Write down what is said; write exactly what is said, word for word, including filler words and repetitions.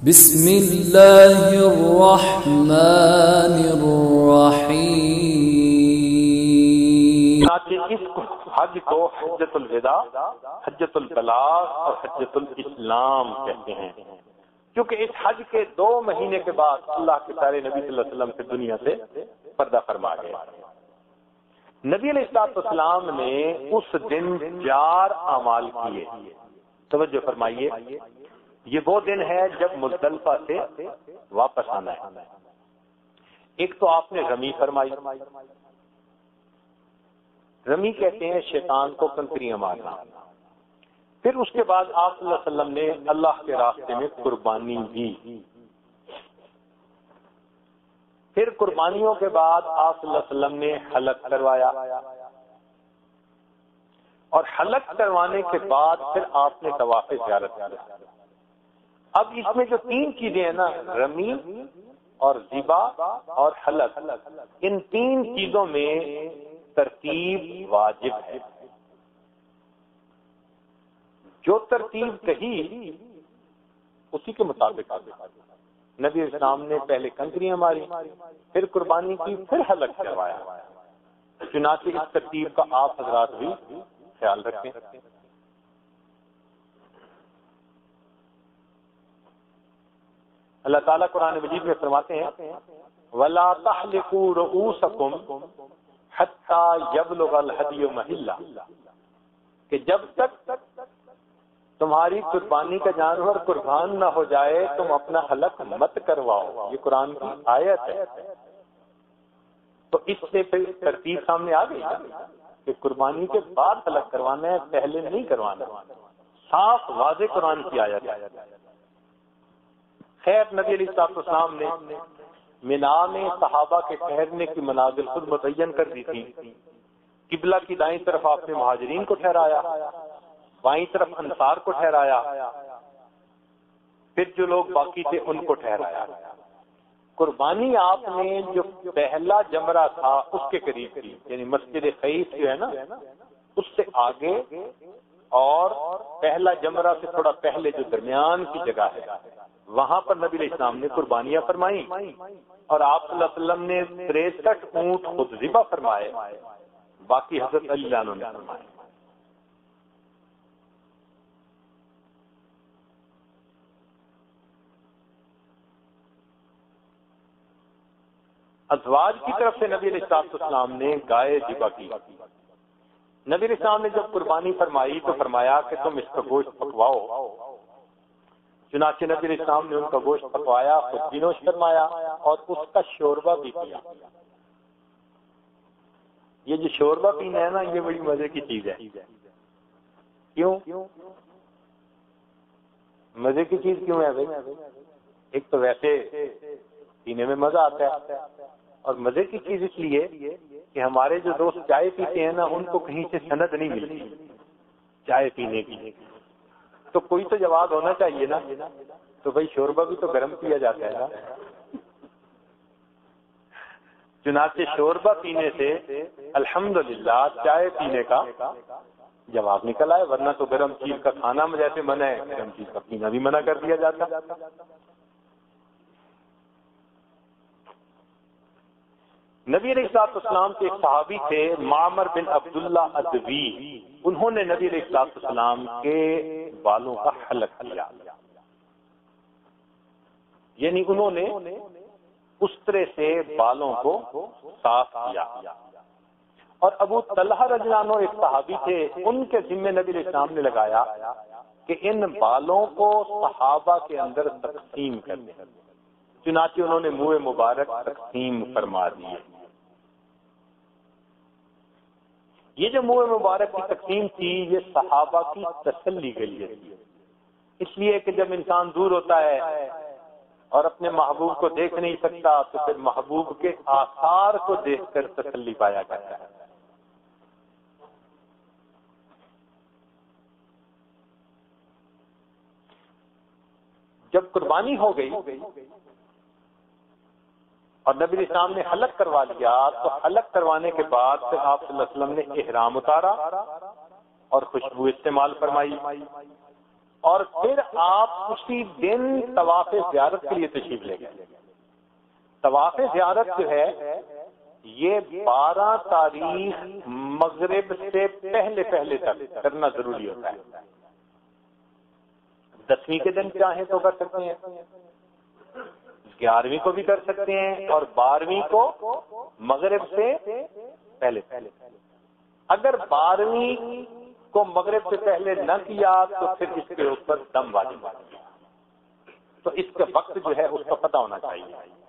بسم اللہ الرحمن الرحیم۔ اس حج کو حجۃ الوداع، حجۃ البلاغ اور حجۃ الاسلام کہتے ہیں، کیونکہ اس حج کے دو مہینے کے بعد اللہ کے پیارے نبی صلی اللہ علیہ وسلم سے دنیا سے پردہ فرما گئے۔ نبی علیہ السلام نے اس دن چار اعمال کیے، توجہ فرمائیے۔ یہ وہ دن ہے جب مزدلفہ سے واپس آنا ہے۔ ایک تو آپ نے رمی فرمائی، رمی کہتے ہیں شیطان کو کنکریاں مارنا۔ پھر اس کے بعد آپ صلی اللہ علیہ وسلم نے اللہ کے راستے میں قربانی دی۔ پھر قربانیوں کے بعد آپ صلی اللہ علیہ وسلم نے حلق کروایا، اور حلق کروانے کے بعد پھر آپ نے طواف زیارت کیا۔ اب اس میں جو تین چیزیں ہیں نا، رمی اور ذبح اور حلق، ان تین چیزوں میں ترتیب واجب ہے۔ جو ترتیب کہی اسی کے مطابق نبی اسلام نے پہلے کنکریاں ماری، پھر قربانی کی، پھر حلق کروایا۔ چنانچہ اس ترتیب کا آپ حضرات بھی خیال رکھیں۔ اللہ تعالیٰ قرآن مجید میں فرماتے ہیں وَلَا تَحْلِقُوا رُؤُوسَكُمْ حَتَّى يَبْلُغَ الْهَدْيُ مَحِلَّهُ، کہ جب تک تمہاری قربانی کا جانور قربان نہ ہو جائے تم اپنا حلق مت کرواؤ۔ یہ قرآن کی آیت ہے۔ تو اس سے پھر ترتیب سامنے آ گئی کہ قربانی کے بعد حلق کروانا ہے، پہلے نہیں کروانا۔ صاف واضح قرآن کی آیت ہے۔ خیر، نبی علیہ السلام نے منا میں صحابہ کے ٹھہرنے کی منازل خود متعین کر دی تھی۔ قبلہ کی دائیں طرف آپ نے مہاجرین کو ٹھہرایا، بائیں طرف انصار کو ٹھہرایا، پھر جو لوگ باقی تھے ان کو ٹھہرایا۔ قربانی آپ نے جو پہلا جمرہ تھا اس کے قریب تھی، یعنی مسجد خیف جو ہے نا اس سے آگے، اور پہلا جمرہ سے تھوڑا پہلے جو درمیان کی جگہ ہے وہاں پر نبی علیہ السلام نے قربانیاں فرمائیں، اور آپ صلی اللہ علیہ وسلم نے تریسٹھ اونٹ خود ذبح فرمائے، باقی حضرت علی عنہ نے فرمائے۔ ازواج کی طرف سے نبی علیہ السلام نے گائے ذبح کی۔ نبی علیہ السلام نے جب قربانی فرمائی تو فرمایا کہ تم اس کا گوشت پکواؤ۔ چنانچہ نبی علیہ السلام نے ان کا گوشت پکوایا، خود بھی نوش فرمایا، اور اس کا شوربہ بھی پیا۔ یہ جو شوربہ پینا ہے نا، یہ بڑی مزے کی چیز ہے۔ کیوں مزے کی چیز کیوں ہے بھائی؟ ایک تو ویسے پینے میں مزہ آتا ہے، اور مزے کی چیز اس لیے کہ ہمارے جو دوست چائے پیتے ہیں نا ان کو کہیں سے سند نہیں ملتی چائے پینے کی، تو کوئی تو جواب ہونا چاہیے نا۔ تو بھائی شوربہ بھی تو گرم کیا جاتا ہے نا، چنانچہ شوربہ پینے سے الحمدللہ چائے پینے کا جواب نکل آئے، ورنہ تو گرم چیز کا کھانا جیسے منع ہے، گرم چیز کا پینا بھی منع کر دیا جاتا۔ نبی علیہ السلام کے ایک صحابی تھے معمر بن عبداللہ ادوی، انہوں نے نبی علیہ السلام کے بالوں کا حلق کیا، یعنی انہوں نے اس طرح سے بالوں کو صاف کیا۔ اور ابو طلحہ رضی اللہ عنہ ایک صحابی تھے، ان کے ذمے نبی علیہ السلام نے لگایا کہ ان بالوں کو صحابہ کے اندر تقسیم کر دیں، چنانچہ انہوں نے منہ مبارک تقسیم فرما دیے۔ یہ جو منہ مبارک کی تقسیم تھی یہ صحابہ کی تسلی کے لیے تھی، اس لیے کہ جب انسان دور ہوتا ہے اور اپنے محبوب کو دیکھ نہیں سکتا تو پھر محبوب کے آثار کو دیکھ کر تسلی پایا کرتا ہے۔ جب قربانی ہو گئی اور نبی علیہ السلام نے حلق کروا لیا تو حلق کروانے کے بعد پھر آپ صلی اللہ علیہ وسلم نے احرام اتارا اور خوشبو استعمال فرمائی۔ اور پھر آپ اسی دن طواف زیارت کے لیے تشریف لے گئے. طواف زیارت جو ہے یہ بارہ تاریخ مغرب سے پہلے پہلے تک کرنا ضروری ہوتا ہے. دسویں کے دن چاہیں تو کر سکتے ہیں، گیارہویں کو بھی کر سکتے ہیں، اور بارہویں کو مغرب سے پہلے پہلے. اگر بارہویں کو مغرب سے پہلے نہ کیا تو پھر اس کے اوپر دم واجب ہے. تو اس کا وقت جو ہے اس کا پتہ ہونا چاہیے.